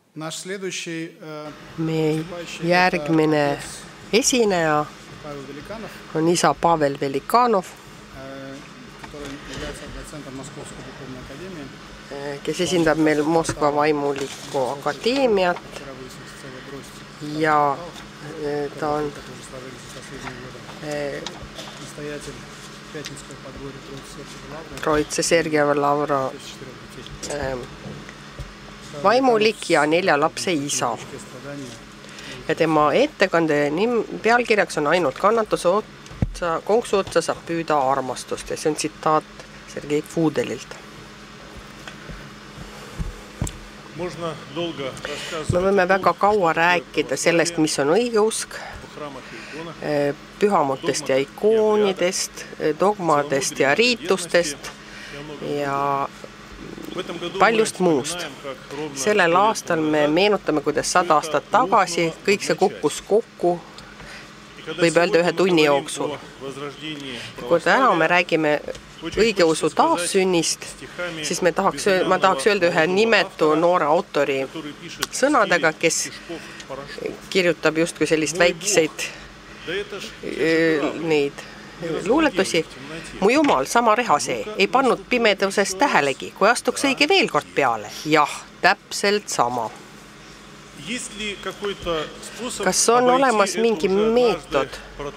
Meie järgmine esineja on isa Pavel Velikanov, kes esindab meil Moskva vaimulikku akadeemiat ja ta on Troitse Sergei Lavra vaimulik ja 4 lapse isa. Ja tema ettekande pealkirjaks on ainult konksu otsa saab püüda armastust ja see on tsitaat Sergei Fudelilt. Me võime väga kaua rääkida sellest, mis on õigeusk, pühamutest ja ikoonidest, dogmadest ja riitustest ja paljust muust. Sellel aastal me meenutame, kuidas 100 aastat tagasi kõik see kukkus kokku, võib öelda 1 tunni jooksul. Kui täna me räägime õigeusu taassünnist, siis ma tahaks öelda ühe nimetu noore autori sõnadega, kes kirjutab justkui sellist väikseid neid luuletusi. Mu jumal, sama rehasee, ei pannud pimeduses tähelegi, kui astuks õige veel kord peale. Jah, täpselt sama. Kas on olemas mingi meetod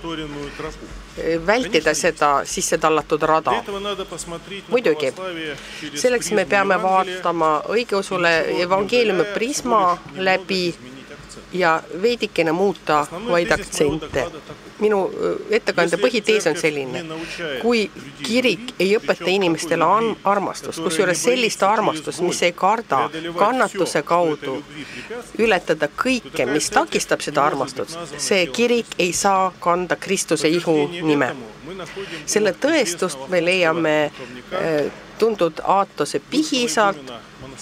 vältida seda sisse tallatud rada? Muidugi. Selleks me peame vaatama õigeusule evangeeliumi prisma läbi ja veidikene muuta vaid aktsente. Minu ettekande põhitees on selline. Kui kirik ei õpeta inimestele armastust, kusjuures sellist armastust, mis ei karda kannatuse kaudu ületada kõike, mis takistab seda armastust, see kirik ei saa kanda Kristuse ihu nime. Selle tõestust me leiame tuntud Aatose Pihisalt,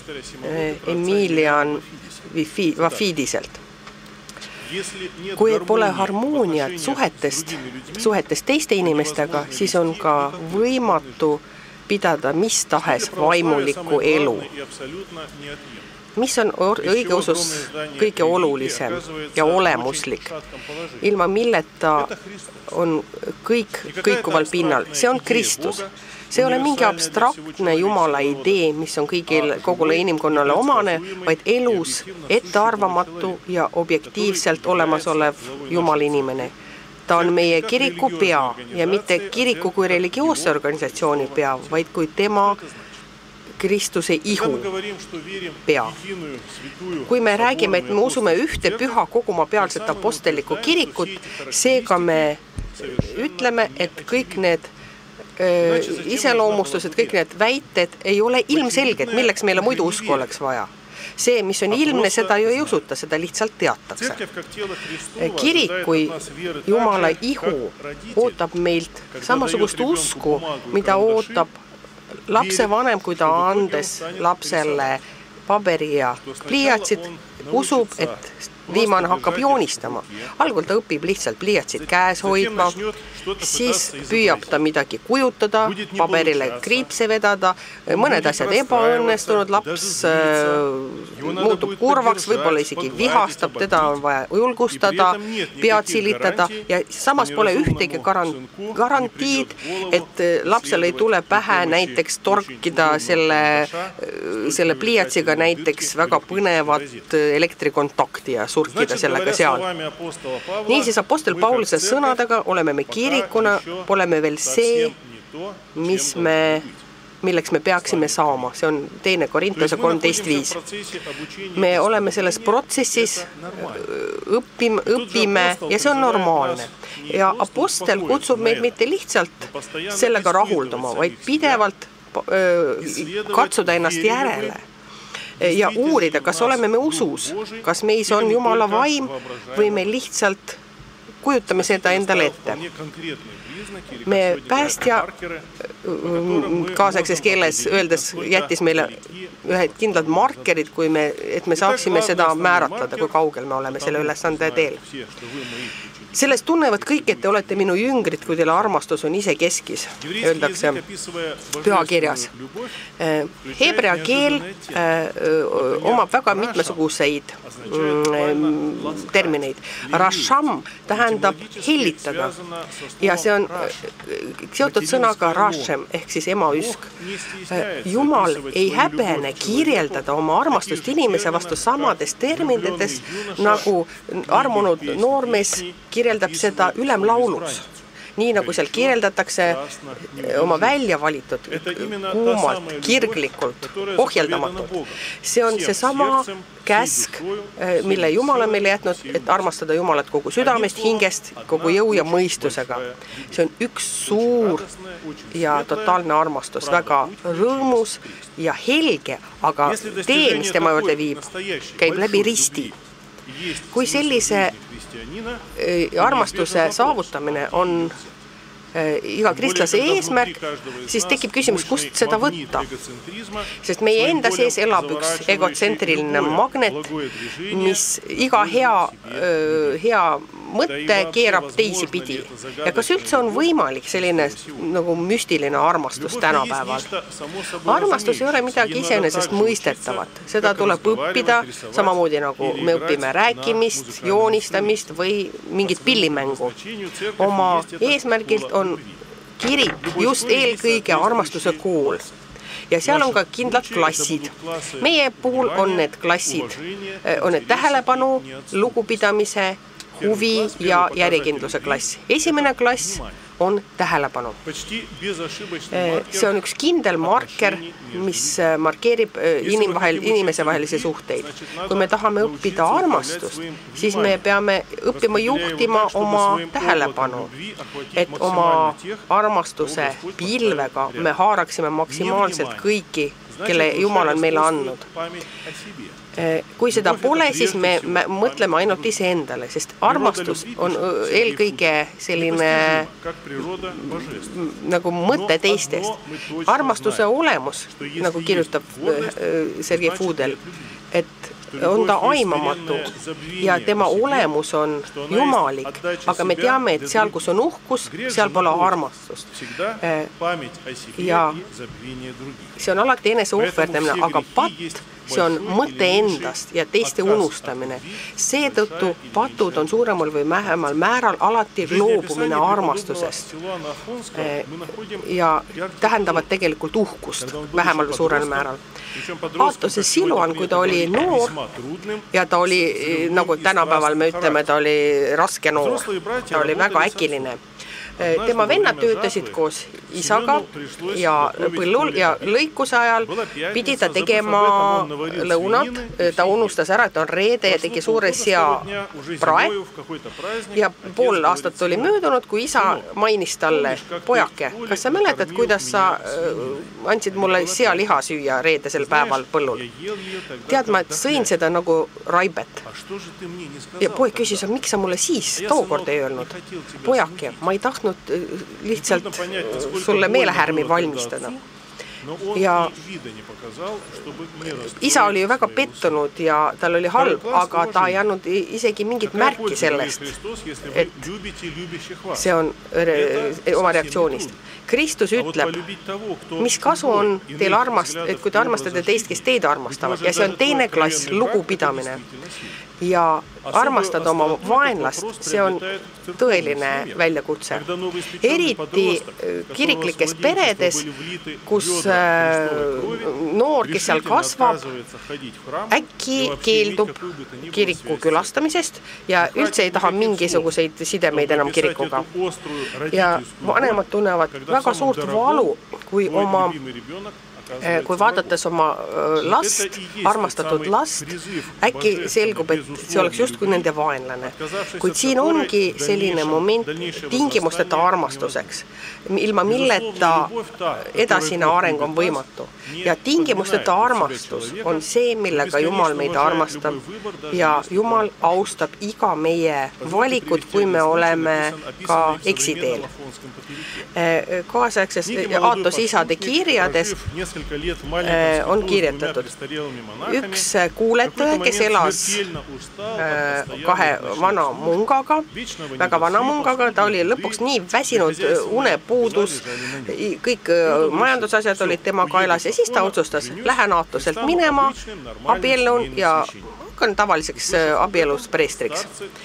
Emilian Vafidiselt. Kui pole harmooniat suhetest teiste inimestega, siis on ka võimatu pidada mis tahes vaimulikku elu. Mis on õigeusus kõige olulisem ja olemuslik, ilma milleta on kõik kõikuval pinnal? See on Kristus. See ei ole mingi abstraktne Jumala idee, mis on kogule inimkonnale omane, vaid elus ettearvamatu ja objektiivselt olemasolev Jumala inimene. Ta on meie kiriku pea ja mitte kiriku kui religioosse organisatsiooni pea, vaid kui tema Kristuse ihu pea. Kui me räägime, et me usume ühte püha kogumapealset apostellikku kirikut, seega me ütleme, et kõik need iseloomustused, kõik need väited ei ole ilmselged, milleks meile muidu usku oleks vaja. See, mis on ilmne, seda ju ei usuta, seda lihtsalt teatakse. Kirik kui Jumala ihu ootab meilt samasugust usku, mida ootab lapse vanem, kui ta andes lapsele paberi ja pliiatsid, usub, et viimane hakkab joonistama. Algul ta õpib lihtsalt pliiatsid käes hoidma, siis püüab ta midagi kujutada, paberile kriipse vedada, mõned asjad ebaõnnestunud, laps muutub kurvaks, võib-olla isegi vihastab, teda on vaja julgustada, pead silitada ja samas pole ühtegi garantiid, et lapsel ei tule pähe näiteks torkida selle pliiatsiga näiteks väga põnevat elektrikontakti ja surkida sellega seal. Niisiis apostel Pauluse sõnadega oleme me kirikuna, pole me veel see, milleks me peaksime saama. See on 2 Korintuse 13.5. Me oleme selles protsessis, õpime ja see on normaalne. Ja apostel kutsub meid mitte lihtsalt sellega rahulduma, vaid pidevalt katsuda ennast järele ja uurida, kas oleme me usus, kas meis on Jumala vaim või me lihtsalt kujutame seda endale ette. Me päästja kaasaegses keeles öeldes jättis meile ühed kindlad markerid, et me saaksime seda määratleda, kui kaugel me oleme selle ülesande teel. Sellest tunnevad kõik, et te olete minu jüngrid, kui teile armastus on ise keskis, öeldakse pühakirjas. Hebrea keel omab väga mitmesuguseid termineid. Rasham tähendab hellitada ja see on seotud sõnaga Rashem ehk siis emaüsk. Jumal ei häbene kirjeldada oma armastust inimese vastu samades terminites, nagu armunud noormees kirjeldab seda ülemlaulus. Nii nagu seal kirjeldatakse oma välja valitud kuumalt, kirglikult, ohjeldamatult. See on see sama käsk, mille Jumal on meile jätnud, et armastada Jumalat kogu südamest, hingest, kogu jõu ja mõistusega. See on üks suur ja totaalne armastus, väga rõõmus ja helge, aga tee, mis tema juurde viib, käib läbi risti. Kui sellise armastuse saavutamine on iga kristlase eesmärk, siis tekib küsimus, kust seda võtta. Sest meie enda sees elab üks egotsentriline magnet, mis iga hea mõte keerab teisi pidi. Ja kas üldse on võimalik selline nagu müstiline armastus tänapäeval? Armastus ei ole midagi iseenesest mõistetavat. Seda tuleb õppida, samamoodi nagu me õpime rääkimist, joonistamist või mingit pillimängu. Oma eesmärgilt on kirik just eelkõige armastuse kool. Ja seal on ka kindlad klassid. Meie puhul on need klassid, on need tähelepanu, lugupidamise, huvi ja järjekindluse klass. Esimene klass on tähelepanu. See on üks kindel marker, mis markeerib inimese vahelisi suhteid. Kui me tahame õppida armastust, siis me peame õppima juhtima oma tähelepanu, et oma armastuse pilvega me haaraksime maksimaalselt kõiki, kelle Jumal on meile andnud. Kui seda pole, siis me mõtleme ainult iseendale, sest armastus on eelkõige selline nagu mõte teistest. Armastuse olemus, nagu kirjutab Sergei Fudel, et on ta aimamatu ja tema olemus on jumalik, aga me teame, et seal, kus on uhkus, seal pole armastust. Ja see on alati enese ohverdamine, aga patt, see on mõte endast ja teiste unustamine. Seetõttu patud on suuremal või vähemal määral alati loobumine armastusest ja tähendavad tegelikult uhkust vähemal või suurel määral. Aatose Siluan, kui ta oli noor ja ta oli, nagu tänapäeval me ütleme, ta oli raske noor, ta oli väga äkiline. Tema vennad töötasid koos isaga ja põllul ja lõikuse ajal pidi ta tegema lõunat. Ta unustas ära, et on reede ja tegi suure sea prae. Ja pool aastat oli möödunud, kui isa mainis talle, pojake, kas sa mäletad, kuidas sa andsid mulle sealiha süüa reedesel päeval põllul? Tead ma, et sõin seda nagu raibet. Ja poeg küsis, miks sa mulle siis tookord ei öelnud? Pojake, ma ei tahtnud lihtsalt sulle meelehärmi valmistada. Ja isa oli ju väga pettunud ja tal oli halb, aga ta ei andnud isegi mingit märki sellest, et see on oma reaktsioonist. Kristus ütleb, mis kasu on teil et kui te armastate teist, kes teid armastavad, ja see on teine klass, lugupidamine. Ja armastada oma vaenlast, see on tõeline väljakutse. Eriti kiriklikes peredes, kus noor, kes seal kasvab, äkki keeldub kiriku külastamisest ja üldse ei taha mingisuguseid sidemeid enam kirikuga. Ja vanemad tunnevad väga suurt valu, kui oma Kui vaadates oma last, armastatud last, äkki selgub, et see oleks just kui nende vaenlane. Kuid siin ongi selline moment tingimusteta armastuseks, ilma milleta edasine areng on võimatu. Ja tingimusteta armastus on see, millega Jumal meid armastab ja Jumal austab iga meie valikut, kui me oleme ka eksiteel. Kaasaegses Aatos isade kirjades on kirjutatud üks kuuletaja, kes elas kahe vana mungaga, väga vana mungaga, ta oli lõpuks nii väsinud, unepuudus, kõik majandusasjad olid tema kaelas ja siis ta otsustas, lähen Aatoselt minema, abiellun ja hakkan tavaliseks abielus preestriks.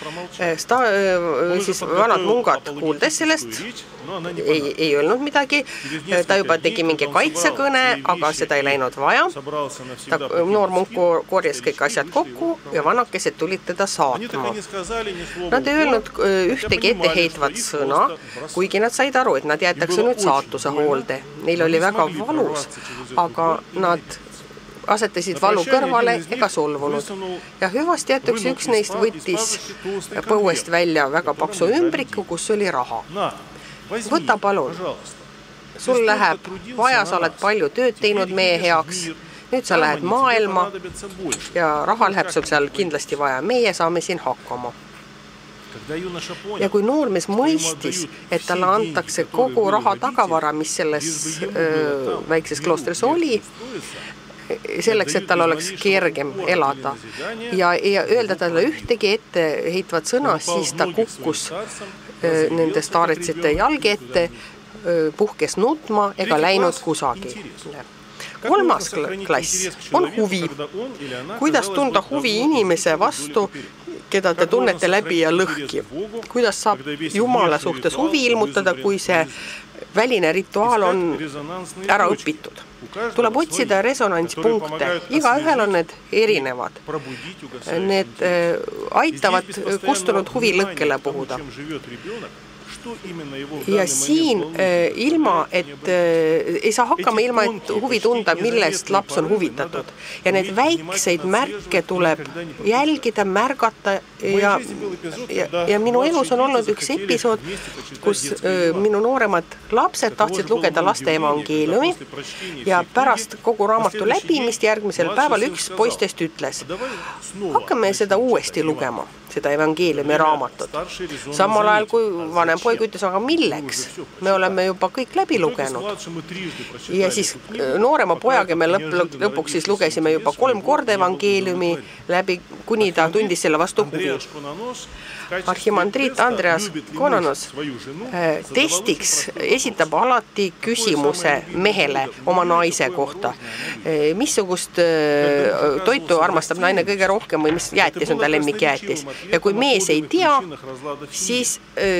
Siis vanad mungad kuuldes sellest, ei öelnud midagi, ta juba tegi mingi kaitsekõne, aga seda ei läinud vaja. Noor munk korjas kõik asjad kokku ja vanakesed tulid teda saatma. Nad ei öelnud ühtegi etteheitvat sõna, kuigi nad said aru, et nad jäetakse nüüd saatuse hoolde. Neil oli väga valus, aga nad asetasid valu kõrvale ega solvunud. Ja hüvasti jätuks üks neist võttis põuest välja väga paksu ümbriku, kus oli raha. Võta palun, sul läheb vaja, sa oled palju tööd teinud meie heaks, nüüd sa lähed maailma ja raha läheb sul seal kindlasti vaja, meie saame siin hakkama. Ja kui noormees mõistis, et talle antakse kogu raha tagavara, mis selles väikses kloostris oli, selleks, et tal oleks kergem elada ja öelda talle ühtegi etteheitvat sõna, siis ta kukkus nende staaritsite jalgi ette, puhkes nutma ega läinud kusagile. Kolmas klass on huvi. Kuidas tunda huvi inimese vastu, keda te tunnete läbi ja lõhki? Kuidas saab Jumala suhtes huvi ilmutada, kui see väline rituaal on ära õpitud? Tuleb otsida resonantspunkte. Igaühel on need erinevad. Need aitavad kustunud huvi lõkkele puhuda. Ja siin ilma, et ei saa hakkama ilma, et huvi tunda, millest laps on huvitatud. Ja need väikseid märke tuleb jälgida, märgata ja minu elus on olnud üks episood, kus minu nooremad lapsed tahtsid lugeda laste evangeeliumi ja pärast kogu raamatu läbimist järgmisel päeval üks poistest ütles, hakkame seda uuesti lugema, seda evangeeliumi raamatut. Samal ajal, kui vanem poeg ütles, aga milleks? Me oleme juba kõik läbi lugenud. Ja siis noorema pojaga me lõpuks siis lugesime juba 3 korda evangeeliumi läbi, kuni ta tundis selle vastu huvi. Arhimandriit Andreas Konanos testiks esitab alati küsimuse mehele oma naise kohta. Missugust toitu armastab naine kõige rohkem või mis jäätis on ta lemmikjäätis. Ja kui mees ei tea, siis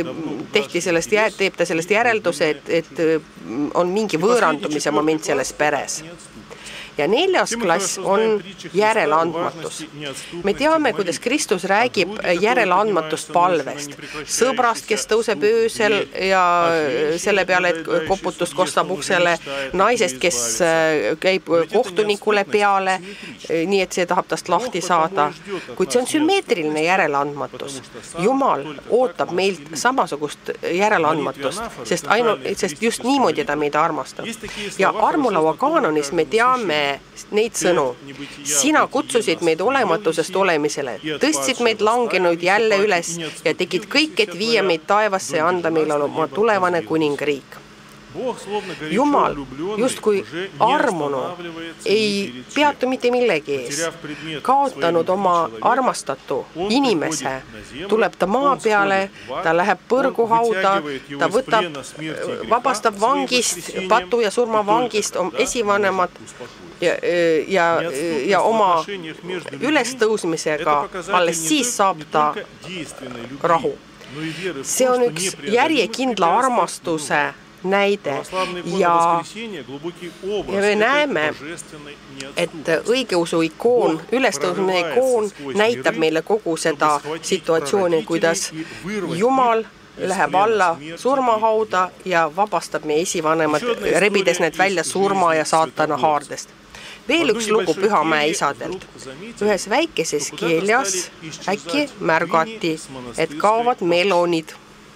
teeb ta sellest järelduse, et on mingi võõrandumise moment selles peres. Ja 4. klass on järeleandmatus. Me teame, kuidas Kristus räägib järeleandmatust palvest. Sõbrast, kes tõuseb öösel ja selle peale, et koputust kostab uksele, naisest, kes käib kohtunikule peale, nii et see tahab tast lahti saada. Kuid see on sümmeetriline järeleandmatus. Jumal ootab meilt samasugust järeleandmatust, sest just niimoodi ta meid armastab. Ja armulaua kaanonis me teame neid sõnu. Sina kutsusid meid olematusest olemisele, tõstsid meid langenud jälle üles ja tegid kõik, et viia meid taevasse ja anda meile oma tulevane kuningriik. Jumal, justkui armunu, ei peatu mitte millegi ees. Kaotanud oma armastatu inimese, tuleb ta maa peale, ta läheb põrguhauda, ta vabastab vangist, patu ja surma vangist esivanemad ja oma ülestõusmisega alles siis saab ta rahu. See on üks järjekindla armastuse näide ja me näeme, et õigeusu ikoon, ülestõusmine ikoon näitab meile kogu seda situatsiooni, kuidas Jumal läheb alla surmahauda ja vabastab meie esivanemad, rebides need välja surma ja saatana haardest. Veel üks lugu Pühamäe isadelt. Ühes väikeses keeljas äkki märgati, et kaovad melonid.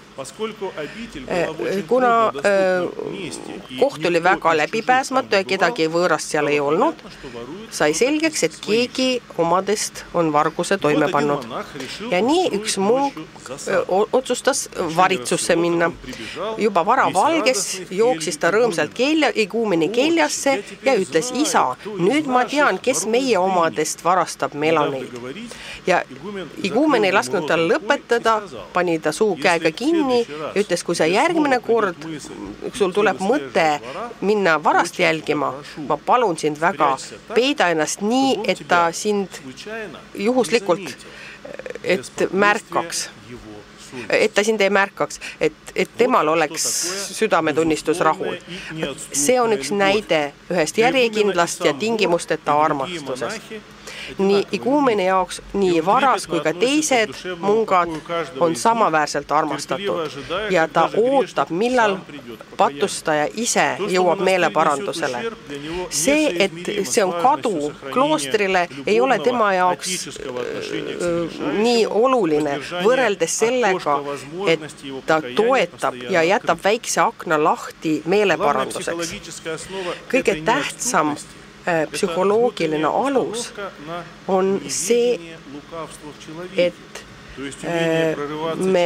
Kuna koht oli väga läbipääsmatu ja kedagi võõrast seal ei olnud, sai selgeks, et keegi omadest on varguse toime pannud. Ja nii üks munk otsustas varitsusse minna. Juba varavalges jooksis ta rõõmsalt iguumeni keljasse ja ütles, isa, nüüd ma tean, kes meie omadest varastab meloneid. Ja iguumen ei lasknud tal lõpetada, pani ta suu käega kinni, ütles, kui sa järgmine kord, sul tuleb mõte minna varast jälgima, ma palun sind väga, peida ennast nii, et ta sind juhuslikult, et märkaks. Et ta sind ei märkaks, et temal oleks südametunnistus rahul. See on üks näide ühest järjekindlast ja tingimusteta armastusest. Nii iguumeni jaoks, nii varas kui ka teised mungad on samaväärselt armastatud ja ta ootab, millal patustaja ise jõuab meeleparandusele. See, et see on kadu kloostrile, ei ole tema jaoks nii oluline võrreldes sellega, et ta toetab ja jätab väikse akna lahti meeleparanduseks. Kõige tähtsam psühholoogiline alus on see, et me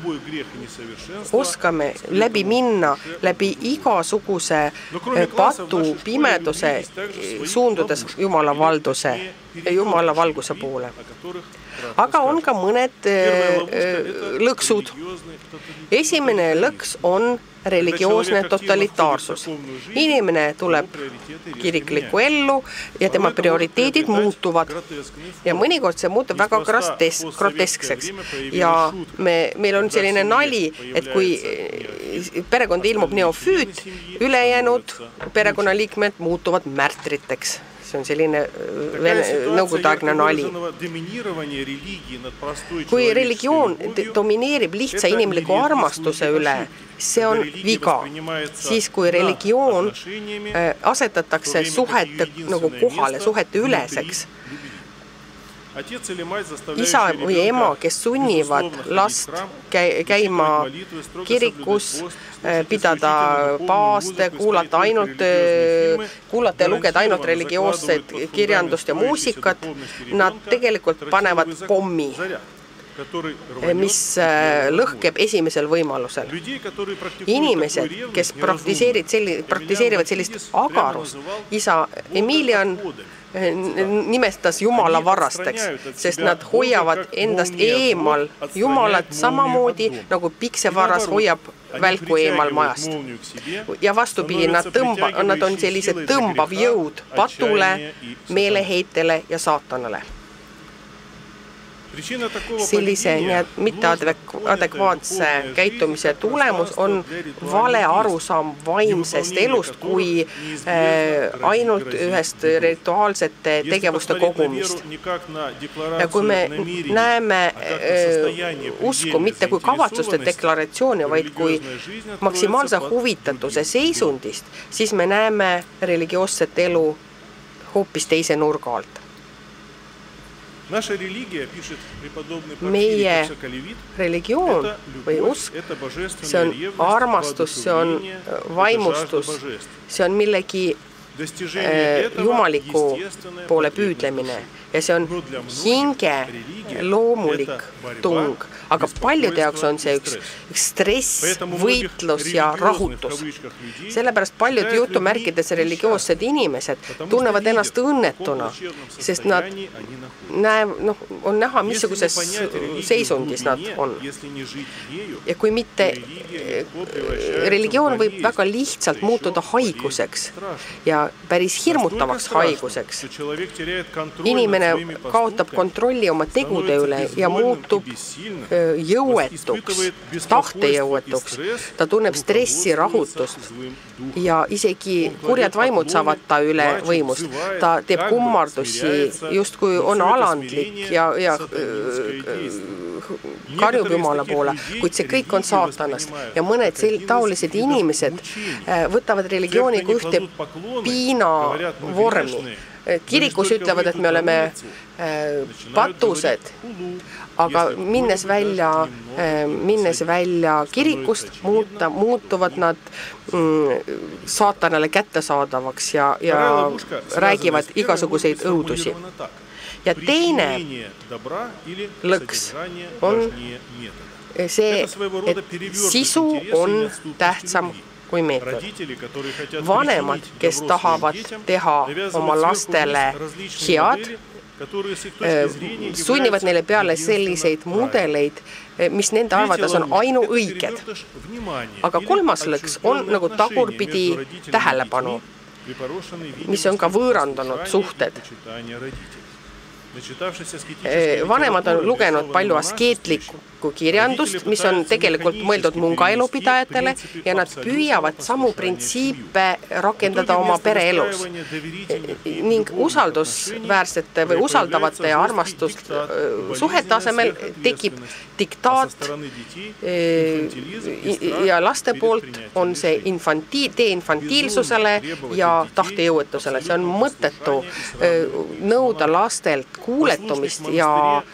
oskame läbi minna, läbi igasuguse patu, pimeduse, suundudes Jumala valguse poole. Aga on ka mõned lõksud. Esimene lõks on religioosne totalitaarsus. Inimene tuleb kiriklikku ellu ja tema prioriteedid muutuvad. Ja mõnikord see muutub väga groteskseks. Ja meil on selline nali, et kui perekond ilmub neofüüt, ülejäänud perekonnaliikmed muutuvad märtriteks. See on selline nõukogudeaegne nali. Kui religioon domineerib lihtsa inimliku armastuse üle, see on viga. Siis kui religioon asetatakse suhete nagu kohale, suhete üleseks, isa või ema, kes sunnivad last käima kirikus, pidada paaste, kuulata ja lugeda ainult religioosset kirjandust ja muusikat, nad tegelikult panevad pommi, mis lõhkeb esimesel võimalusel. Inimesed, kes praktiseerivad sellist agarust, isa Emilian nimestas Jumala varasteks, sest nad hoiavad endast eemal Jumalat samamoodi, nagu piksevaras hoiab välku eemal majast. Ja vastupidi, nad on sellised tõmbav jõud patule, meeleheitele ja saatanale. Sellise mitteadekvaatse käitumise tulemus on vale arusaam vaimsest elust kui ainult ühest rituaalsete tegevuste kogumist. Ja kui me näeme usku mitte kui kavatsuste deklaratsiooni, vaid kui maksimaalse huvitatuse seisundist, siis me näeme religioosset elu hoopis teise nurga alt. Meie religioon või usk, see on armastus, see on vaimustus, see on millegi jumaliku poole püüdlemine ja see on hinge loomulik tung, aga paljude jaoks on see üks stress, võitlus ja rahutus. Sellepärast paljud jutumärkides religioossed inimesed tunnevad ennast õnnetuna, sest nad on näha, missuguses seisundis nad on. Ja kui mitte, religioon võib väga lihtsalt muutuda haiguseks ja päris hirmutavaks haiguseks. Inimene inimene kaotab kontrolli oma tegude üle ja muutub jõuetuks, tahtejõuetuks. Ta tunneb stressi, rahutust ja isegi kurjad vaimud saavad ta üle võimust. Ta teeb kummardusi, justkui on alandlik ja karjub Jumala poole, kuid see kõik on saatanast. Ja mõned taolised inimesed võtavad religiooni kui ühte piinavormi. Kirikus ütlevad, et me oleme patused, aga minnes välja kirikust, muutuvad nad saatanale kättesaadavaks ja räägivad igasuguseid õudusi. Ja teine lõks on see, et sisu on tähtsam kui meetod. Vanemad, kes tahavad teha oma lastele head, sunnivad neile peale selliseid mudeleid, mis nende arvates on ainuõiged. Aga kolmas lõks on nagu tagurpidi tähelepanu, mis on ka võõrandanud suhted. Vanemad on lugenud palju askeetlikku kirjandust, mis on tegelikult mõeldud mungaelupidajatele ja nad püüavad samu printsiipe rakendada oma pereelus. Ning usaldusväärsete või usaldavate ja armastust suhete asemel tekib diktaat ja laste poolt on see tee infantiilsusele ja tahtejõuetusele. See on mõttetu nõuda lastelt kuuletumist ja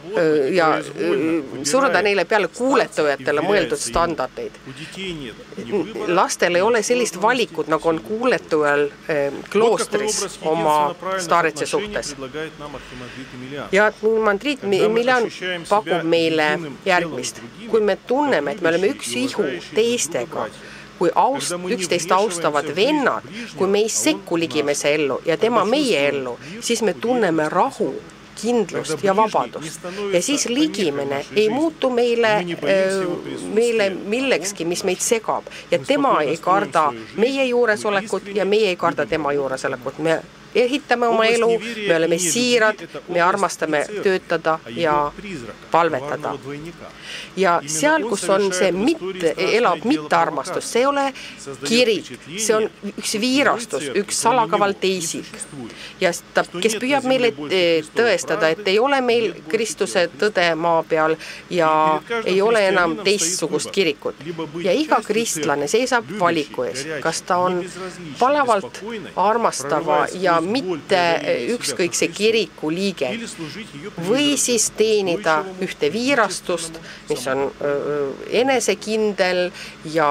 suruda neile peale kuuletujatele mõeldud standardeid. Lastel ei ole sellist valikut, nagu on kuuletujal kloostris oma staaritse suhtes. Ja Mandrit Miljan pakub meile järgmist. Kui me tunneme, et me oleme üks ihu teistega, kui üksteist austavad vennad, kui me ei sekku ligimese ellu ja tema meie ellu, siis me tunneme rahu, kindlust ja vabadust. Ja siis ligimene ei muutu meile millekski, mis meid segab. Ja tema ei karda meie juuresolekut ja meie ei karda tema juuresolekut. Me ehitame oma elu, me oleme siirad, me armastame töötada ja palvetada. Ja seal, kus on see elab mittearmastus, see ei ole kirik, see on üks viirastus, üks salakaval teisik. Ja kes püüab meile tõestada, et ei ole meil Kristuse tõde maa peal ja ei ole enam teistsugust kirikut. Ja iga kristlane seisab valiku ees, kas ta on palavalt armastava ja mitte ükskõikse kiriku liige või siis teenida ühte viirastust, mis on enesekindel ja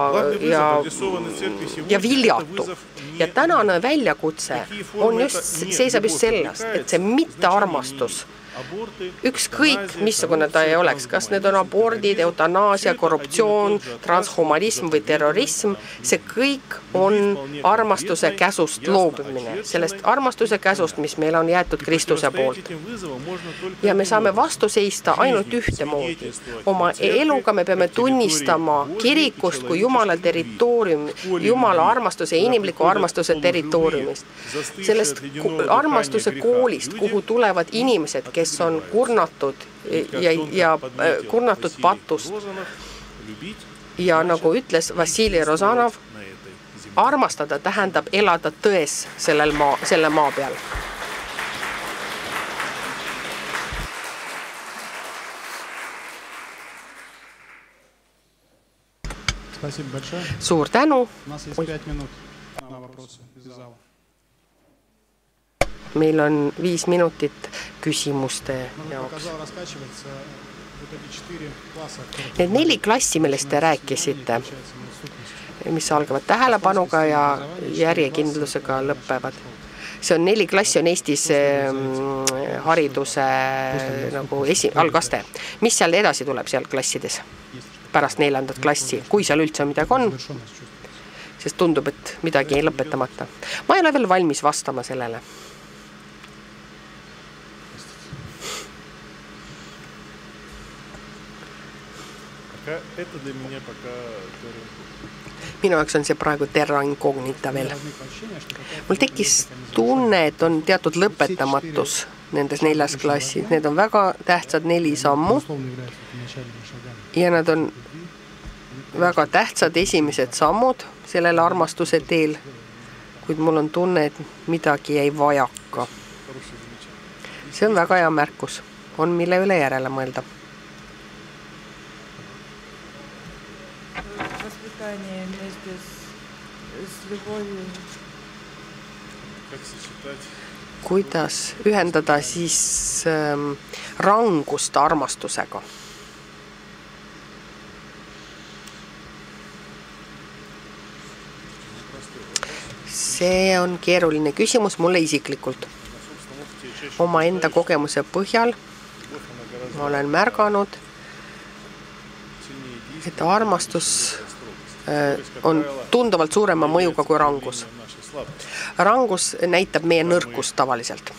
viljatu. Ja tänane väljakutse seisab just sellest, et see mittearmastus, ükskõik missugune ta ei oleks, kas need on abordid, eutanaasia, korruptsioon, transhumanism või terrorism, see kõik on armastuse käsust loobumine, sellest armastuse käsust, mis meil on jäetud Kristuse poolt. Ja me saame vastu seista ainult ühtemoodi. Oma eluga me peame tunnistama kirikust kui Jumala territoorium, Jumala armastuse, inimliku armastuse territooriumist. Sellest armastuse koolist, kuhu tulevad inimesed, kes on kurnatud ja kurnatud patust. Ja nagu ütles Vassili Rozanov, armastada tähendab elada tões selle maa peal. Suur tänu. Meil on 5 minutit küsimuste jaoks. Need 4 klassi, millest te rääkisite, mis algavad tähelepanuga ja järjekindlusega lõppevad. See on 4 klassi on Eestis hariduse nagu algaste. Mis seal edasi tuleb seal klassides pärast 4. klassi, kui seal üldse midagi on? Sest tundub, et midagi ei lõpetamata. Ma ei ole veel valmis vastama sellele. Minu jaoks on see praegu terra incognita veel. Mul tekkis tunne, et on teatud lõpetamatus nendes 4 klassis. Need on väga tähtsad 4 sammu ja nad on väga tähtsad esimesed sammud sellele armastuse teel, kuid mul on tunne, et midagi jäi vajaka. See on väga hea märkus. On mille üle järele mõelda. Kuidas ühendada siis rangust armastusega? See on keeruline küsimus mulle isiklikult. Oma enda kogemuse põhjal ma olen märganud, et armastus on tunduvalt suurema mõjuga kui rangus. Rangus näitab meie nõrkust tavaliselt.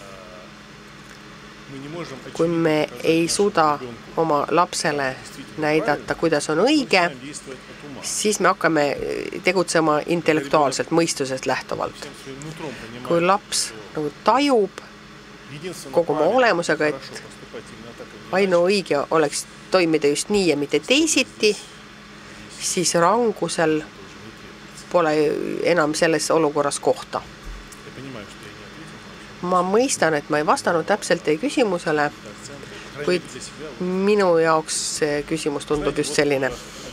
Kui me ei suuda oma lapsele näidata, kuidas on õige, siis me hakkame tegutsema intellektuaalselt, mõistusest lähtuvalt. Kui laps tajub kogu oma olemusega, et ainuõige oleks toimida just nii ja mitte teisiti, siis rangusel pole enam selles olukorras kohta. Ma mõistan, et ma ei vastanud täpselt teie küsimusele, kuid minu jaoks see küsimus tundub just selline.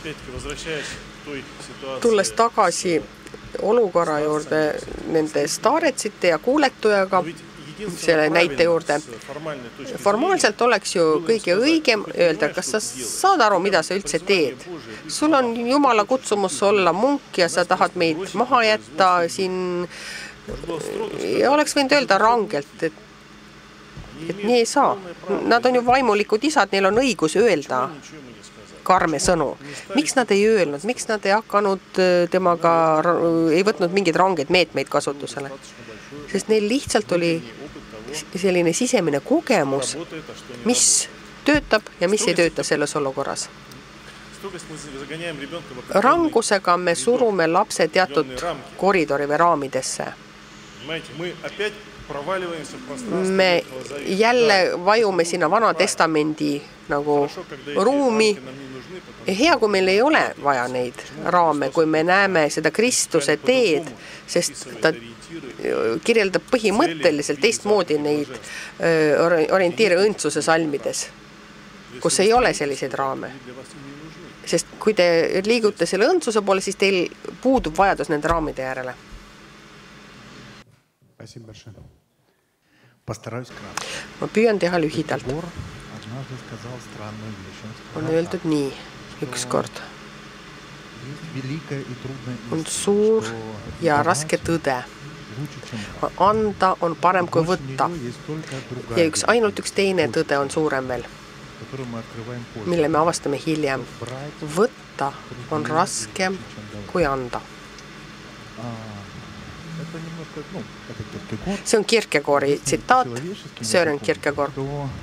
Tulles tagasi olukorra juurde nende staaretsite ja kuuletujaga, selle näite juurde. Formaalselt oleks ju kõige õigem öelda, kas sa saad aru, mida sa üldse teed. Sul on Jumala kutsumus olla munk ja sa tahad meid maha jätta siin. Ja oleks võinud öelda rangelt, et nii ei saa. Nad on ju vaimulikud isad, neil on õigus öelda karme sõnu. Miks nad ei öelnud, miks nad ei hakanud temaga, ei võtnud mingeid rangeid meetmeid kasutusele? Sest neil lihtsalt oli selline sisemine kogemus, mis töötab ja mis ei tööta selles olukorras. Rangusega me surume lapse teatud koridori või raamidesse. Me jälle vajume sinna Vana Testamendi nagu ruumi. Hea, kui meil ei ole vaja neid raame, kui me näeme seda Kristuse teed, sest ta kirjeldab põhimõtteliselt teistmoodi neid orientiire õndsuse salmides, kus ei ole selliseid raame. Sest kui te liigute selle õndsuse poole, siis teil puudub vajadus nende raamide järele. Ma püüan teha lühidalt. On öeldud nii ükskord. On suur ja raske tõde. Anda on parem kui võtta. Ja ainult üks teine tõde on suurem veel, mille me avastame hiljem. Võtta on raskem kui anda. See on Kierkegaardi tsitaat, Søren Kierkegaard.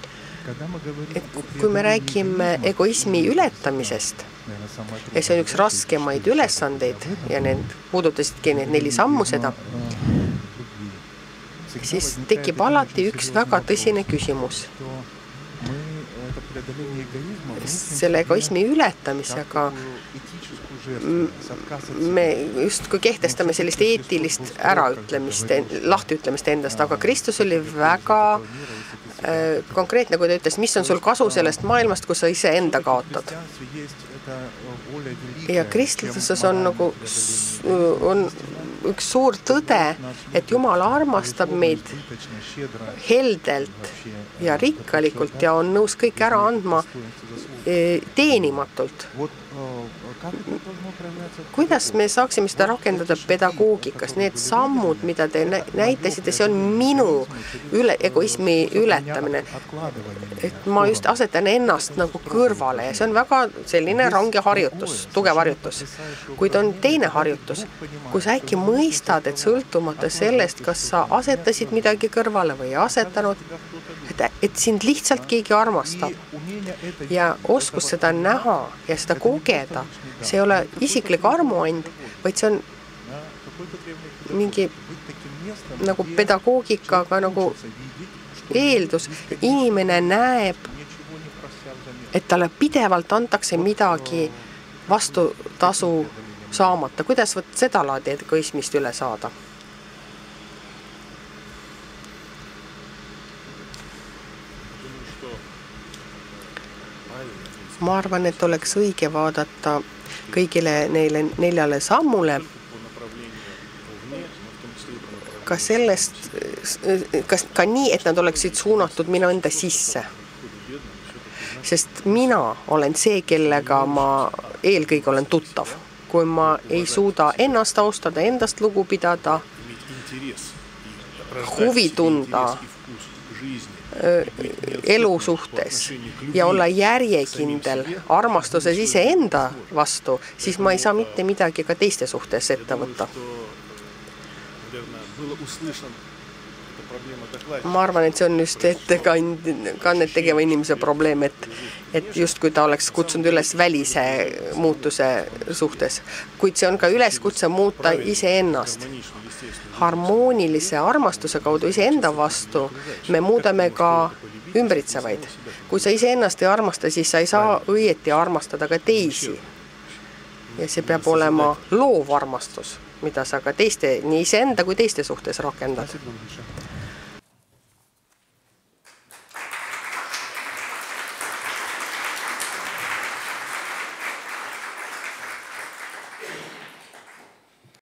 Kui me räägime egoismi ületamisest, ja see on üks raskemaid ülesandeid, ja need puudutasidki need 4 sammu seda, siis tekib alati üks väga tõsine küsimus. Selle egoismi ületamisega me just kui kehtestame sellist eetilist äraütlemist, lahtiütlemist endast, aga Kristus oli väga konkreetne, kui ta ütles, mis on sul kasu sellest maailmast, kus sa ise enda kaotad. Ja kristluses on nagu on üks suur tõde, et Jumal armastab meid heldelt ja rikkalikult ja on nõus kõik ära andma teenimatult. Kuidas me saaksime seda rakendada pedagoogikas? Need sammud, mida te näitasite, see on minu egoismi ületamine. Et ma just asetan ennast nagu kõrvale ja see on väga selline range harjutus, tugev harjutus. Kuid on teine harjutus, kui sa äkki mõistad, et sõltumata sellest, kas sa asetasid midagi kõrvale või asetanud, et sind lihtsalt keegi armastab ja oskus seda näha ja seda kogeda, see ei ole isiklik armuand, vaid see on mingi nagu pedagoogikaga nagu eeldus, inimene näeb, et talle pidevalt antakse midagi vastutasu saamata. Kuidas seda laadi egoismist üle saada? Ma arvan, et oleks õige vaadata kõigile neile 4 sammule ka sellest, ka nii, et nad oleksid suunatud minu enda sisse. Sest mina olen see, kellega ma eelkõige olen tuttav. Kui ma ei suuda ennast austada, endast lugu pidada, huvi tunda elu suhtes ja olla järjekindel armastuses iseenda vastu, siis ma ei saa mitte midagi ka teiste suhtes ette võtta. Ma arvan, et see on just ettekannet tegeva inimese probleem, et just kui ta oleks kutsunud üles välise muutuse suhtes, kuid see on ka üleskutse muuta iseennast. Harmoonilise armastuse kaudu iseenda vastu me muudame ka ümbritsevaid. Kui sa iseennast ei armasta, siis sa ei saa õieti armastada ka teisi. Ja see peab olema loov armastus, mida sa ka teiste, nii iseenda kui teiste suhtes rakendad.